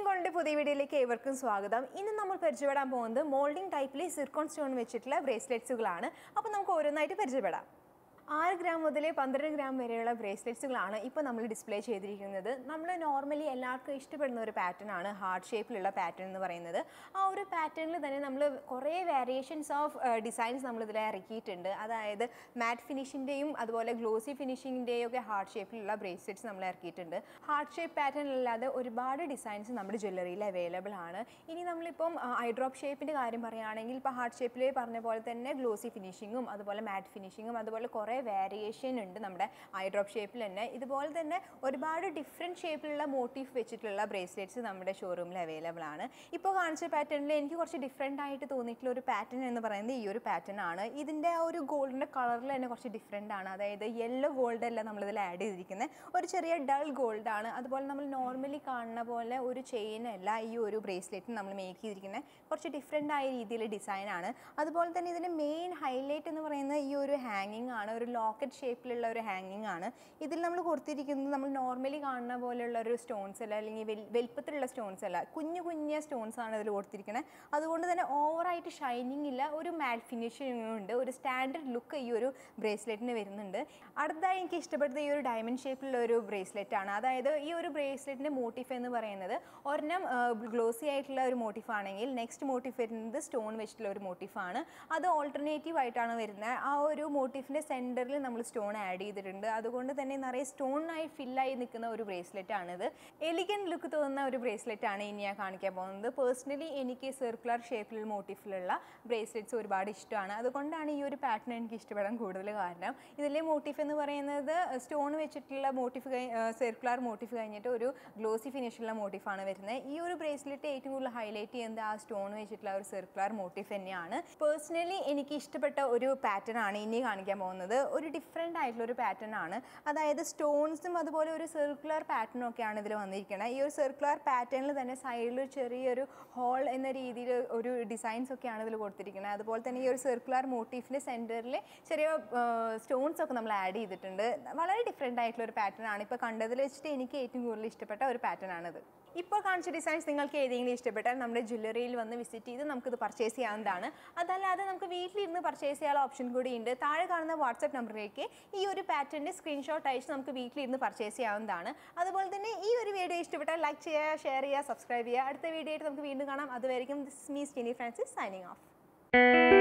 ഗോൾഡിന്റെ പുതിയ വീഡിയോയിലേക്ക് ഏവർക്കും സ്വാഗതം. ഇന്ന് നമ്മൾ പരിചയപ്പെടാൻ പോകുന്നത് മോൾഡിംഗ് ടൈപ്പിൽ സിർക്കോൺ സ്റ്റോൺ വെച്ചിട്ടുള്ള ബ്രേസ്ലെറ്റ്സുകളാണ്. അപ്പോൾ നമുക്ക് ഓരോന്നായിട്ട് പരിചയപ്പെടാം. 6 ഗ്രാം മുതൽ 12 ഗ്രാം വരെയുള്ള ബ്രേസ്ലെറ്റ്സുകളാണ് ഇപ്പോൾ നമ്മൾ ഡിസ്പ്ലേ ചെയ്തിരിക്കുന്നത്. നമ്മൾ നോർമലി എല്ലാവർക്കും ഇഷ്ടപ്പെടുന്ന ഒരു പാറ്റേൺ ആണ് ഹാർട്ട് ഷേപ്പിലുള്ള പാറ്റേൺ എന്ന് പറയുന്നത്. ആ ഒരു പാറ്റേണിൽ തന്നെ നമ്മൾ കുറേ വേരിയേഷൻസ് ഓഫ് ഡിസൈൻസ് നമ്മളിതിൽ ഇറക്കിയിട്ടുണ്ട്. അതായത് മാറ്റ് ഫിനിഷിൻ്റെയും അതുപോലെ ഗ്ലോസി ഫിനിഷിങ്ങിൻ്റെയും ഒക്കെ ഹാർട്ട് ഷേപ്പിലുള്ള ബ്രേസ്ലെറ്റ്സ് നമ്മൾ ഇറക്കിയിട്ടുണ്ട്. ഹാർട്ട് ഷേപ്പ് പാറ്റേൺ അല്ലാതെ ഒരുപാട് ഡിസൈൻസ് നമ്മുടെ ജ്വല്ലറിയിൽ അവൈലബിൾ ആണ്. ഇനി നമ്മളിപ്പം ഐ ഡ്രോപ്പ് ഷേപ്പിൻ്റെ കാര്യം പറയുകയാണെങ്കിൽ ഇപ്പോൾ ഹാർട്ട് ഷേപ്പിൽ പറഞ്ഞ പോലെ തന്നെ ഗ്ലോസി ഫിനിഷിങ്ങും അതുപോലെ മാറ്റ് ഫിനിഷിങ്ങും അതുപോലെ കുറേ വേരിയേഷൻ ഉണ്ട് നമ്മുടെ ഐ ഡ്രോപ്പ് ഷേപ്പിൽ തന്നെ. ഇതുപോലെ തന്നെ ഒരുപാട് ഡിഫറെൻറ്റ് ഷേപ്പിലുള്ള മോട്ടീഫ് വെച്ചിട്ടുള്ള ബ്രേസ്ലെറ്റ്സ് നമ്മുടെ ഷോറൂമിൽ അവൈലബിൾ ആണ്. ഇപ്പോൾ കാണിച്ച പാറ്റേണിൽ എനിക്ക് കുറച്ച് ഡിഫറെൻ്റ് ആയിട്ട് തോന്നിയിട്ടുള്ള ഒരു പാറ്റേൺ എന്ന് പറയുന്നത് ഈ ഒരു പാറ്റേൺ ആണ്. ഇതിൻ്റെ ആ ഒരു ഗോൾഡിൻ്റെ കളറിൽ തന്നെ കുറച്ച് ഡിഫറെൻ്റ് ആണ്. അതായത് യെല്ലോ ഗോൾഡ് അല്ല നമ്മളിതിൽ ആഡ് ചെയ്തിരിക്കുന്നത്, ഒരു ചെറിയ ഡൾ ഗോൾഡ് ആണ്. അതുപോലെ നമ്മൾ നോർമലി കാണുന്ന പോലെ ഒരു ചെയിൻ അല്ല ഈ ഒരു ബ്രേസ്ലെറ്റ് നമ്മൾ മേക്ക് ചെയ്തിരിക്കുന്നത്, കുറച്ച് ഡിഫറെൻ്റ് ആയ രീതിയിൽ ഡിസൈനാണ്. അതുപോലെ തന്നെ ഇതിൻ്റെ മെയിൻ ഹൈലൈറ്റ് എന്ന് പറയുന്നത് ഈ ഒരു ഹാങ്ങിങ് ആണ്. ഒരു ലോക്കറ്റ് ഷേപ്പിലുള്ള ഒരു ഹാങ്ങിങ് ആണ്. ഇതിൽ നമ്മൾ കൊടുത്തിരിക്കുന്നത് നമ്മൾ നോർമലി കാണുന്ന പോലെയുള്ള ഒരു സ്റ്റോൺസ് അല്ല, അല്ലെങ്കിൽ വലുപ്പത്തിലുള്ള സ്റ്റോൺസ് അല്ല, കുഞ്ഞു കുഞ്ഞ സ്റ്റോൺസ് ആണ് ഇതിൽ കൊടുത്തിരിക്കുന്നത്. അതുകൊണ്ട് തന്നെ ഓവറായിട്ട് ഷൈനിങ് ഇല്ല, ഒരു മാറ്റ് ഫിനിഷിംഗ് ഉണ്ട്, ഒരു സ്റ്റാൻഡേർഡ് ലുക്ക് ഈ ഒരു ബ്രേസ്ലെറ്റിന് വരുന്നുണ്ട്. അടുത്തതായി എനിക്ക് ഇഷ്ടപ്പെട്ടത് ഈ ഒരു ഡയമണ്ട് ഷേപ്പിലുള്ള ഒരു ബ്രേസ്ലെറ്റ് ആണ്. അതായത് ഈ ഒരു ബ്രേസ്ലെറ്റിൻ്റെ മോട്ടീഫ് എന്ന് പറയുന്നത് ഒരെണ്ണം ഗ്ലോസി ആയിട്ടുള്ള ഒരു മോട്ടീഫ് ആണെങ്കിൽ നെക്സ്റ്റ് മോട്ടീഫ് വരുന്നത് സ്റ്റോൺ വെച്ചിട്ടുള്ള ഒരു മോട്ടീഫാണ്. അത് ഓൾട്ടർനേറ്റീവ് ആയിട്ടാണ് വരുന്നത്. ആ ഒരു മോട്ടീഫിൻ്റെ സെൻറ്ററിൽ നമ്മൾ സ്റ്റോൺ ആഡ് ചെയ്തിട്ടുണ്ട്. അതുകൊണ്ട് തന്നെ നിറയെ സ്റ്റോണായി ഫില്ലായി നിൽക്കുന്ന ഒരു ബ്രേസ്ലെറ്റ് ആണിത്. എലിഗൻറ്റ് ലുക്ക് തോന്നുന്ന ഒരു ബ്രേസ്ലെറ്റ് ആണ് ഇനി ഞാൻ കാണിക്കാൻ പോകുന്നത്. പേഴ്സണലി എനിക്ക് സർക്കുലർ ഷേപ്പിലുള്ള മോട്ടീഫിലുള്ള ബ്രേസ്ലെറ്റ്സ് ഒരുപാട് ഇഷ്ടമാണ്. അതുകൊണ്ടാണ് ഈ ഒരു പാറ്റേൺ എനിക്ക് ഇഷ്ടപ്പെടാൻ കൂടുതൽ കാരണം. ഇതിലെ മോട്ടീഫ് എന്ന് പറയുന്നത് സ്റ്റോൺ വെച്ചിട്ടുള്ള മോട്ടീഫ് സർക്കുലർ മോട്ടീഫ് കഴിഞ്ഞിട്ട് ഒരു ഗ്ലോസി ഫിനിഷുള്ള മോട്ടീഫാണ് വരുന്നത്. ഈ ഒരു ബ്രേസ്ലെറ്റ് ഏറ്റവും കൂടുതൽ ഹൈലൈറ്റ് ചെയ്യുന്നത് ആ സ്റ്റോൺ വെച്ചിട്ടുള്ള ഒരു സർക്കുലർ മോട്ടീഫ് തന്നെയാണ്. പേഴ്സണലി എനിക്ക് ഇഷ്ടപ്പെട്ട ഒരു പാറ്റേൺ ആണ് ഇനി കാണിക്കാൻ പോകുന്നത്. ഒരു ഡിഫറെൻ്റ് ആയിട്ടുള്ള ഒരു പാറ്റേൺ ആണ്. അതായത് സ്റ്റോൺസും അതുപോലെ ഒരു സർക്കുലർ പാറ്റേണും ഒക്കെയാണ് ഇതിൽ വന്നിരിക്കുന്നത്. ഈ ഒരു സർക്കുലർ പാറ്റേണിൽ തന്നെ സൈഡിൽ ചെറിയൊരു ഹോൾ എന്ന രീതിയിൽ ഒരു ഡിസൈൻസ് ഒക്കെയാണ് ഇതിൽ കൊടുത്തിരിക്കുന്നത്. അതുപോലെ തന്നെ ഈ ഒരു സർക്കുലർ മോട്ടീഫിൻ്റെ സെൻറ്ററിൽ ചെറിയ സ്റ്റോൺസ് ഒക്കെ നമ്മൾ ആഡ് ചെയ്തിട്ടുണ്ട്. വളരെ ഡിഫറെൻ്റ് ആയിട്ടുള്ള ഒരു പാറ്റേൺ ആണ്. ഇപ്പോൾ കണ്ടതിൽ വെച്ചിട്ട് എനിക്ക് ഏറ്റവും കൂടുതൽ ഇഷ്ടപ്പെട്ട ഒരു പാറ്റേൺ ആണിത്. ഇപ്പോൾ കാണിച്ച ഡിസൈൻസ് നിങ്ങൾക്ക് ഏതെങ്കിലും ഇഷ്ടപ്പെട്ടാൽ നമ്മുടെ ജ്വല്ലറിയിൽ വന്ന് വിസിറ്റ് ചെയ്ത് നമുക്കിത് പർച്ചേസ് ചെയ്യാവുന്നതാണ്. അതല്ലാതെ നമുക്ക് വീട്ടിലിരുന്ന് പർച്ചേസ് ചെയ്യാനുള്ള ഓപ്ഷൻ കൂടി ഉണ്ട്. താഴെ കാണുന്ന വാട്സാപ്പ് നമ്പറിലേക്ക് ഈ ഒരു പാറ്റേണിൻ്റെ സ്ക്രീൻഷോട്ട് അയച്ച് നമുക്ക് വീട്ടിലിരുന്ന് പർച്ചേസ് ചെയ്യാവുന്നതാണ്. അതുപോലെ തന്നെ ഈ ഒരു വീഡിയോ ഇഷ്ടപ്പെട്ടാൽ ലൈക്ക് ചെയ്യുക, ഷെയർ ചെയ്യുക, സബ്സ്ക്രൈബ് ചെയ്യുക. അടുത്ത വീഡിയോ ആയിട്ട് നമുക്ക് വീണ്ടും കാണാം. അതുവരെയും this me Steeny Francis signing of.